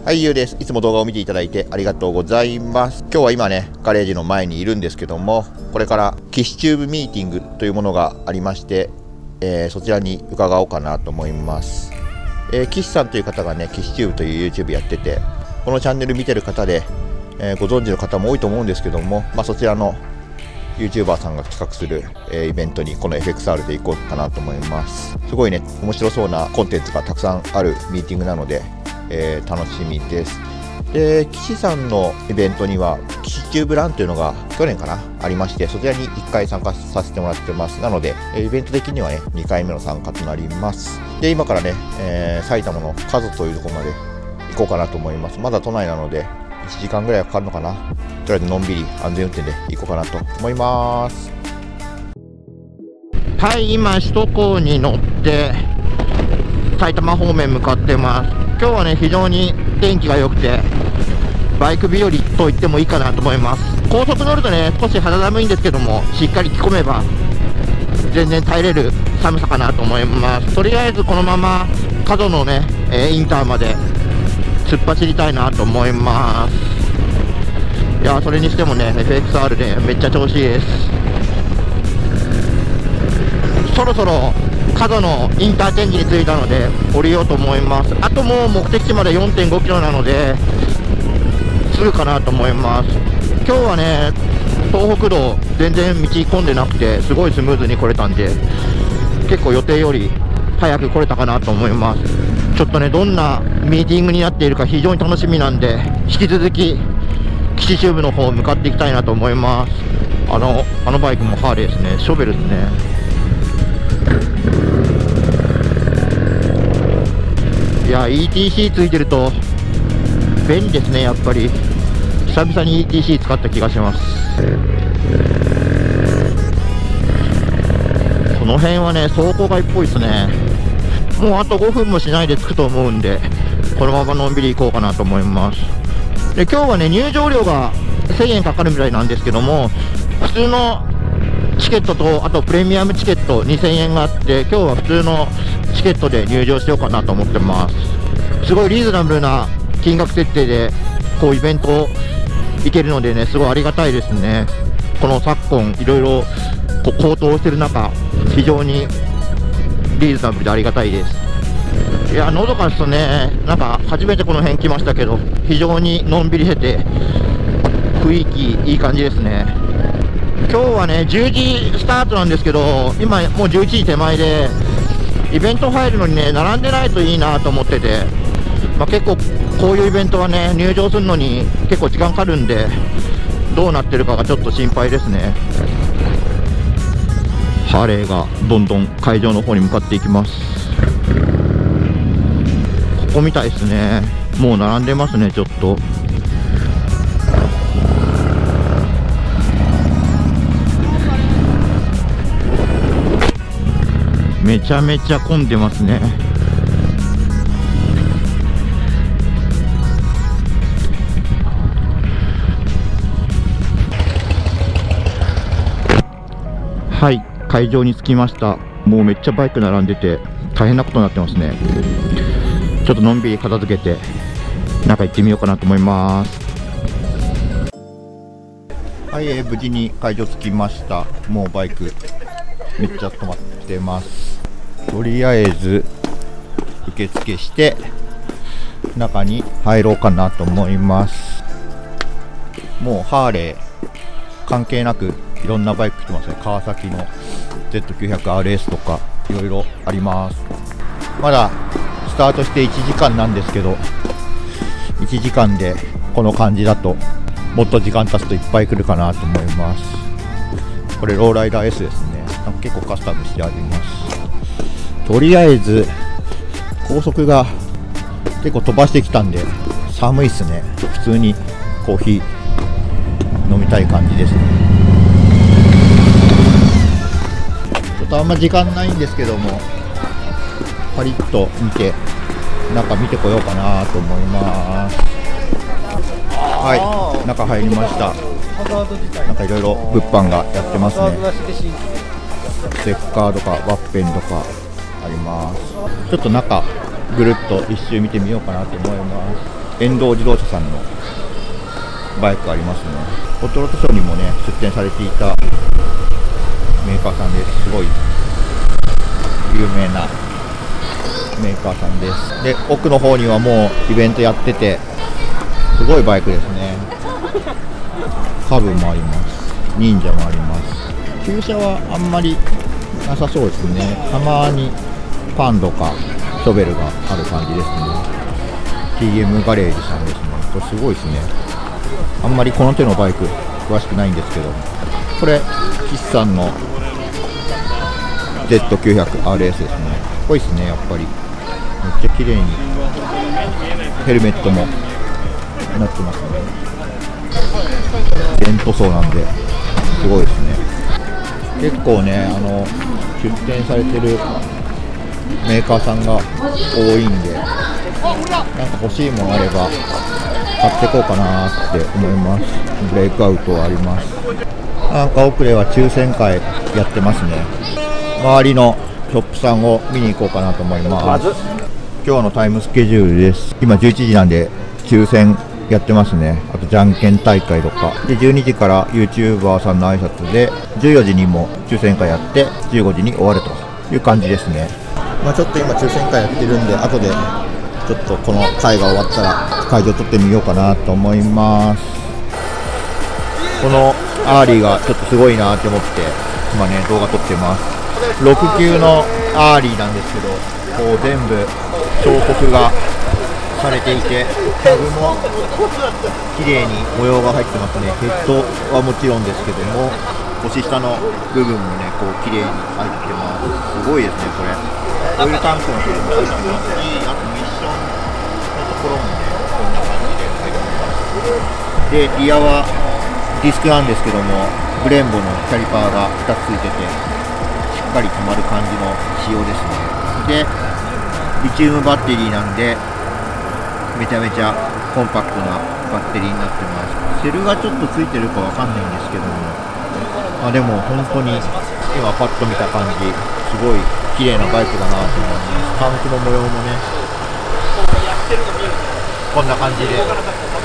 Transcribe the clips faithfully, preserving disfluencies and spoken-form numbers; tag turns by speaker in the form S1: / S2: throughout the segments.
S1: はい、ゆうです。いつも動画を見ていただいてありがとうございます。今日は今ね、ガレージの前にいるんですけども、これからキシチューブミーティングというものがありまして、えー、そちらに伺おうかなと思います。えー、岸さんという方がね、キシチューブという YouTube やってて、このチャンネル見てる方で、えー、ご存知の方も多いと思うんですけども、まあ、そちらの YouTuber さんが企画する、えー、イベントにこの エフエックスアール で行こうかなと思います。すごいね、面白そうなコンテンツがたくさんあるミーティングなので、えー、楽しみです。で、岸さんのイベントにはキシチューブランというのが去年かなありまして、そちらにいっかい参加させてもらってます。なのでイベント的にはねにかいめの参加となります。で、今からね、えー、埼玉の加須というところまで行こうかなと思います。まだ都内なのでいちじかんぐらいはかかるのかな。とりあえずのんびり安全運転で行こうかなと思います。はい、今首都高に乗って埼玉方面向かってます。今日はね、非常に天気が良くてバイク日和と言ってもいいかなと思います。高速乗るとね、少し肌寒いんですけども、しっかり着込めば全然耐えれる寒さかなと思います。とりあえずこのまま角のね、えー、インターまで突っ走りたいなと思います。いやー、それにしてもね エフエックスアール でめっちゃ調子いいです。そろそろ角のインターチェンジに着いたので降りようと思います。あともう目的地まで よんてんごキロなのですぐかなと思います。今日はね、東北道全然道混んでなくてすごいスムーズに来れたんで、結構予定より早く来れたかなと思います。ちょっとね、どんなミーティングになっているか非常に楽しみなんで、引き続きキシチューブの方向かっていきたいなと思います。あのあのバイクもハーレーですね。ショベルですね。いや、 イーティーシー ついてると便利ですね。やっぱり久々に イーティーシー 使った気がします。この辺はね、倉庫街っぽいですね。もうあとごふんもしないで着くと思うんで、このままのんびり行こうかなと思います。で、今日はね、入場料がせんえんかかるみたいなんですけども、普通のチケットとあとプレミアムチケットにせんえんがあって、今日は普通のチケットで入場しようかなと思ってます。すごいリーズナブルな金額設定でこうイベント行けるのでね、すごいありがたいですね。この昨今いろいろ高騰してる中、非常にリーズナブルでありがたいです。いや、のどかですとね、なんか初めてこの辺来ましたけど、非常にのんびりしてて雰囲気いい感じですね。今日はねじゅうじスタートなんですけど、今もうじゅういちじ手前で、イベント入るのにね並んでないといいなと思ってて、まあ、結構こういうイベントはね入場するのに結構時間かかるんで、どうなってるかがちょっと心配ですね。ハーレーがどんどん会場の方に向かっていきます。ここみたいですね。もう並んでますね。ちょっとめちゃめちゃ混んでますね。はい、会場に着きました。もうめっちゃバイク並んでて大変なことになってますね。ちょっとのんびり片付けて中行ってみようかなと思います。はい、えー、無事に会場着きました。もうバイクめっちゃ止まってます。とりあえず受付して中に入ろうかなと思います。もうハーレー関係なくいろんなバイク来てますね。川崎の ゼットきゅうひゃくアールエス とかいろいろあります。まだスタートしていちじかんなんですけど、いちじかんでこの感じだともっと時間経つといっぱい来るかなと思います。これローライダー S ですね。なんか結構カスタムしてあります。とりあえず高速が結構飛ばしてきたんで寒いっすね。普通にコーヒー飲みたい感じですね。ちょっとあんま時間ないんですけども、パリッと見て中見てこようかなと思います。はい、中入りました。なんかいろいろ物販がやってますね。ステッカーとかワッペンとかあります。ちょっと中ぐるっと一周見てみようかなと思います。 遠藤自動車さんのバイクありますね。ホットロットショーにもね出展されていたメーカーさんです。すごい有名なメーカーさんです。で、奥の方にはもうイベントやってて、すごいバイクですね。カブもあります。忍者もあります。旧車はあんまりなさそうですね。たまにパンドかショベルがある感じですね。ティーエム ガレージさんですね。これすごいですね。あんまりこの手のバイク詳しくないんですけど、これ岸さんの ゼットきゅうひゃくアールエス ですね。かっこいいですね。やっぱりめっちゃ綺麗にヘルメットもなってますね。テント層なんですごいですね。結構ね、あの出展されてるメーカーさんが多いんで、なんか欲しいものあれば買っていこうかなって思います。ブレイクアウトあります。なんか奥では抽選会やってますね。周りのショップさんを見に行こうかなと思います。今日のタイムスケジュールです。今じゅういちじなんで抽選やってますね。あとじゃんけん大会とかで、じゅうにじから YouTuber さんの挨拶で、じゅうよじにも抽選会やってじゅうごじに終わるという感じですね。まあちょっと今抽選会やってるんで、後でちょっとこの会が終わったら会場撮ってみようかなと思います。このアーリーがちょっとすごいなって思って今ね動画撮ってます。ろく級のアーリーなんですけど、こう全部彫刻がされていて、タグも綺麗に模様が入ってますね。ヘッドはもちろんですけども、腰下の部分もねこう綺麗に入ってます。すごいですね。これオイルタンクの部分も入ってますし、あとミッションのところもねこんな感じで入ってます。でリアはディスクなんですけども、ブレンボのキャリパーがふたつついててしっかり止まる感じの仕様ですね。でリチウムバッテリーなんでめちゃめちゃコンパクトなバッテリーになってます。セルがちょっとついてるかわかんないんですけども、まあ、でも本当に今パッと見た感じすごい綺麗なバイクだなと思います。タンクの模様もねこんな感じで、こ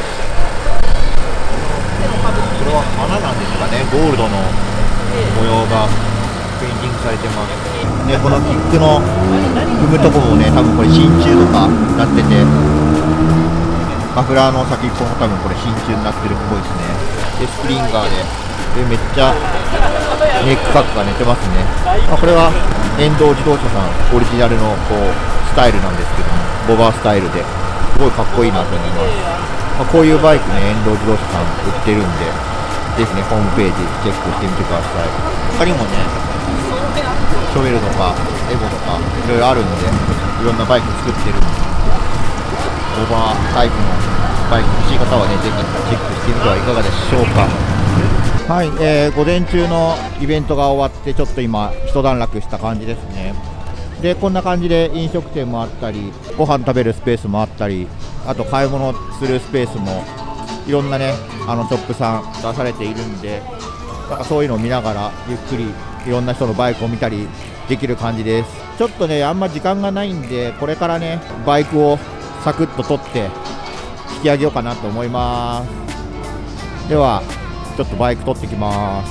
S1: れは花なんですかね。ゴールドの模様がペインティングされてます。でこのキックの踏むとこもね多分これ真鍮とかなってて、マフラーの先っぽも多分これ真鍮になってるっぽいですね。でスプリンガーででめっちゃネックカックが寝てますね。まあ、これは遠藤自動車さんオリジナルのこうスタイルなんですけども、ボバースタイルですごいかっこいいなと思います。まあ、こういうバイクね遠藤自動車さん売ってるんで、ぜひねホームページチェックしてみてください。他にもねショベルとかエボとかいろいろあるんで、いろんなバイク作ってるんで、ボバータイプのバイク欲しい方はねぜひチェックしてみてはいかがでしょうか。はい、えー、午前中のイベントが終わってちょっと今一段落した感じですね。でこんな感じで飲食店もあったり、ご飯食べるスペースもあったり、あと買い物するスペースもいろんなねあのショップさん出されているんで、なんかそういうのを見ながらゆっくりいろんな人のバイクを見たりできる感じです。ちょっとねあんま時間がないんで、これからねバイクをサクッと取って引き上げようかなと思います。ではちょっとバイク取ってきます。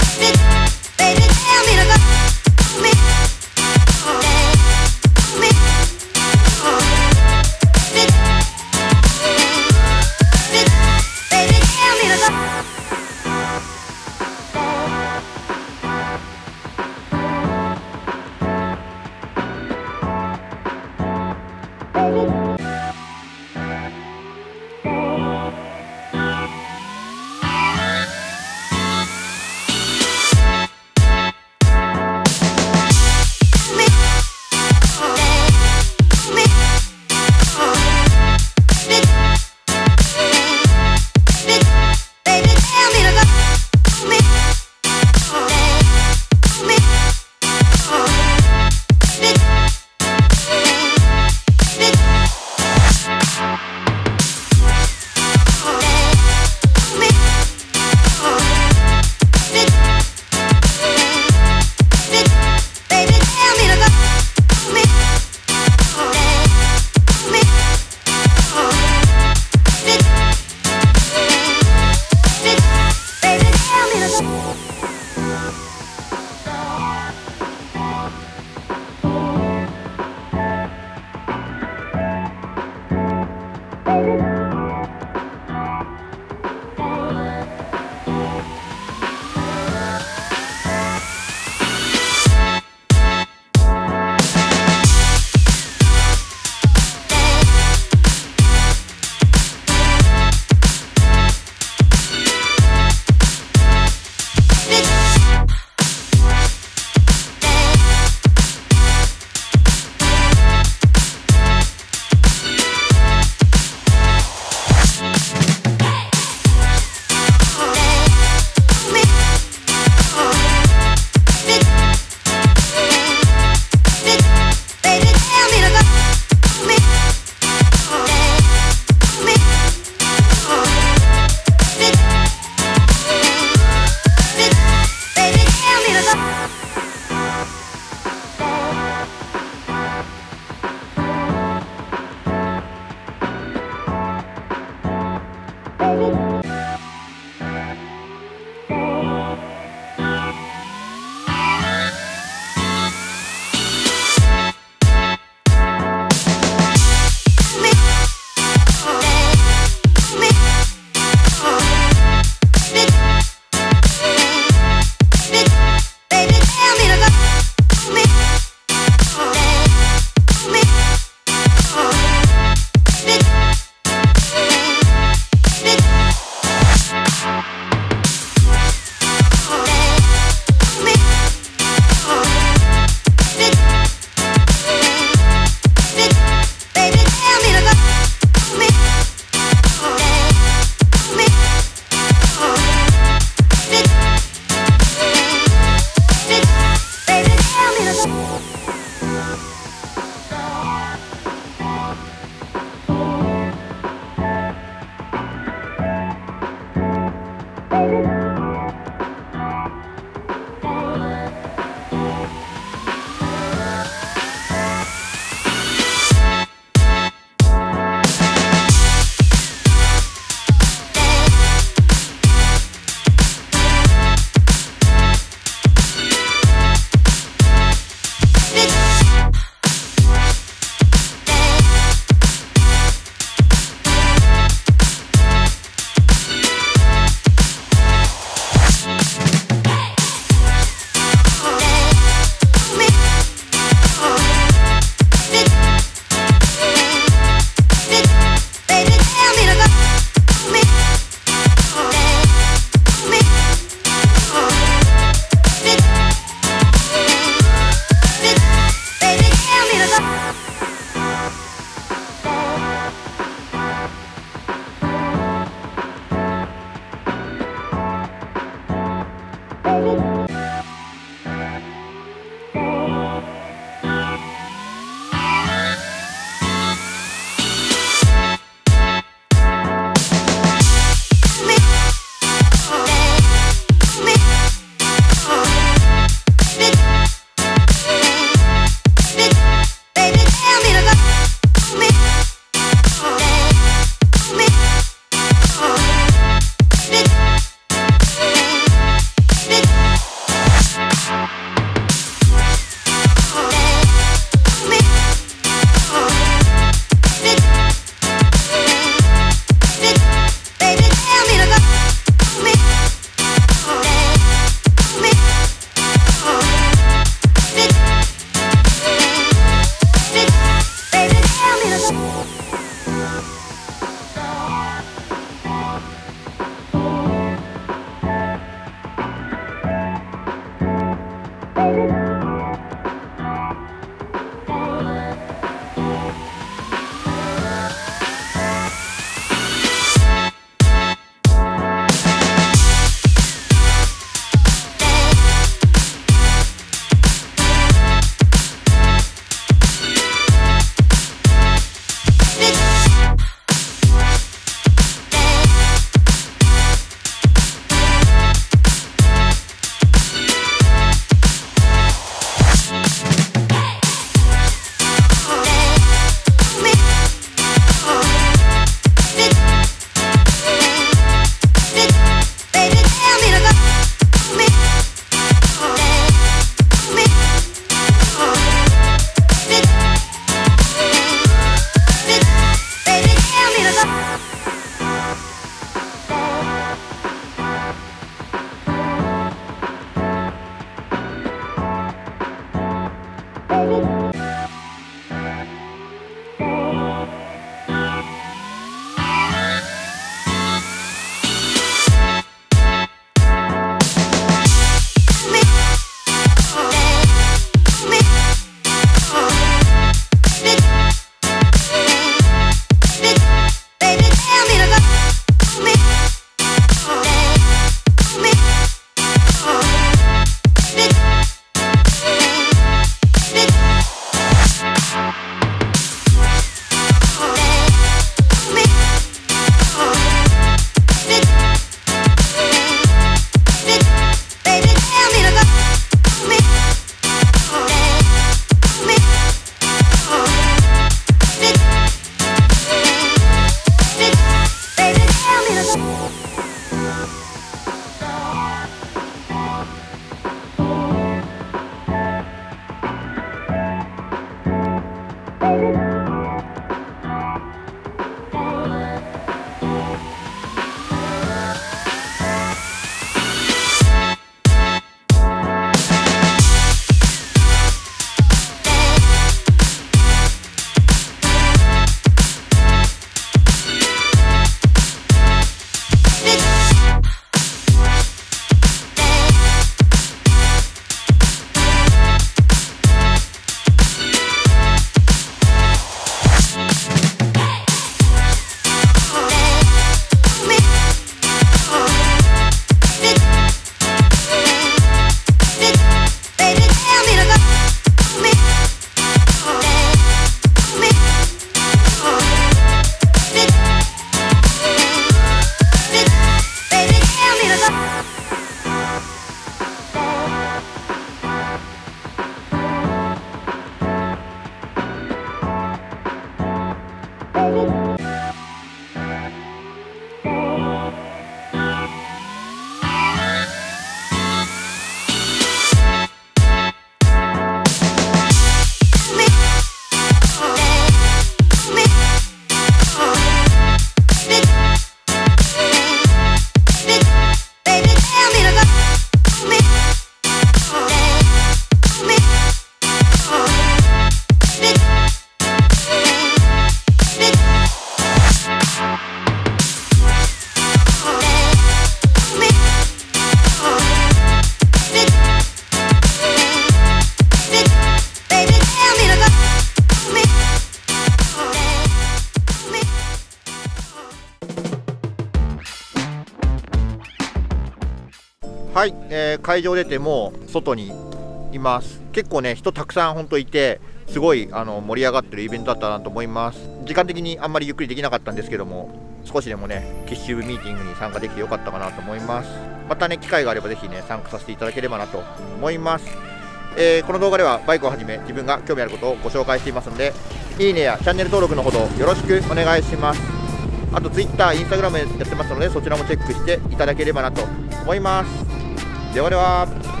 S1: はい、えー、会場出てもう外にいます。結構ね、人たくさん本当いて、すごいあの盛り上がってるイベントだったなと思います。時間的にあんまりゆっくりできなかったんですけども、少しでもね、キッシュ部ミーティングに参加できてよかったかなと思います。またね、機会があればぜひね、参加させていただければなと思います。えー、この動画ではバイクをはじめ自分が興味あることをご紹介していますので、いいねやチャンネル登録のほどよろしくお願いします。あと Twitter、Instagram やってますので、そちらもチェックしていただければなと思います。ではでは。